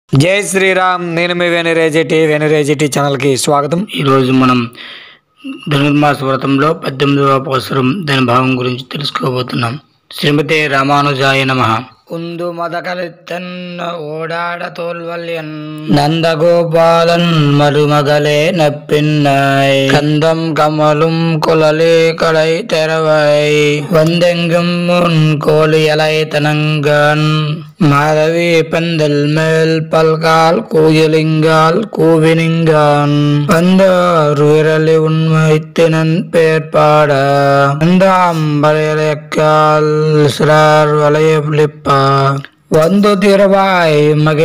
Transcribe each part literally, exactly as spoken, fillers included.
జై శ్రీరామ్. నేను మీ వేణురేజిటి వేణురేజిటి ఛానల్కి స్వాగతం. ఈరోజు మనం ధనుర్మాస వ్రతంలో పద్దెనిమిదవ అవసరం దాని భాగం గురించి తెలుసుకోబోతున్నాం. శ్రీమతే రామానుజాయ నమః. உந்து மதகலித்தன் ஓடாட தோல்வல்யன் నందగోపాలన్ మరుమగలే నప్పిన్నాయ్ కందం కమலும் குழலே கடை తెరవై வந்தெங்கும் முன் கோழியலை தனங்கன் மாதவி பந்தல் மேல் பல்கால் கூயலிங்கால் கூவினிங்கான் வந்தார் விரலி உண்மைத்தினன் பேர்பாட வந்தாம் வளையலைக்கால் சிறார் வளையளிப்ப வந்து திருவாய்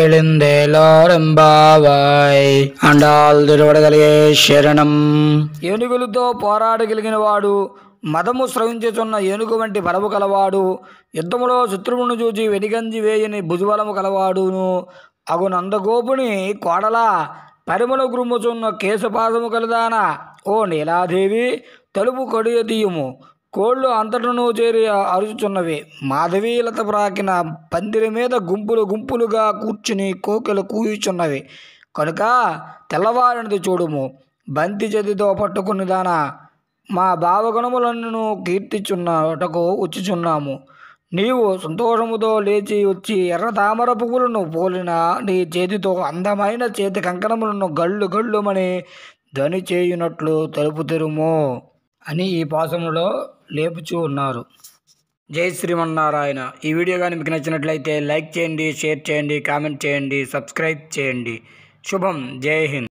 మగిళిందేలోరెంబావాయ్ అండాల్ తిరువడగలిగే శరణం. ఏనుగులతో పోరాడగలిగిన వాడు, మదము స్రవించుచున్న ఏనుగు వంటి బలము కలవాడు, యుద్ధములో శత్రువును చూచి వెనిగంజి వేయని భుజబలము కలవాడును అగు నందగోపుని కోడల పరిమళ గురుముచున్న కేశపాదము కలదాన ఓ నీలాదేవి తలుపు కడియ తీయుము. కోళ్ళు అంతటను చేరి అరుచుచున్నవి. మాధవీలత ప్రాకిన పందిరి మీద గుంపులు గుంపులుగా కూర్చుని కోకెలు కూయుచున్నవి కనుక తెల్లవారినది చూడుము. బంతి చేతితో పట్టుకుని దాన మా భావగుణములను కీర్తిచున్నటకు వచ్చుచున్నాము. నీవు సంతోషముతో లేచి వచ్చి ఎర్ర తామర పువ్వులను పోలిన నీ చేతితో అందమైన చేతి కంకణములను గళ్ళు గళ్ళుమని ధ్వని చేయునట్లు తలుపు తెరుము అని ఈ పాసములో లేపుచూ ఉన్నారు. జై శ్రీమన్నారాయణ. ఈ వీడియో కానీ మీకు నచ్చినట్లయితే లైక్ చేయండి, షేర్ చేయండి, కామెంట్ చేయండి, సబ్స్క్రైబ్ చేయండి. శుభం. జై హింద్.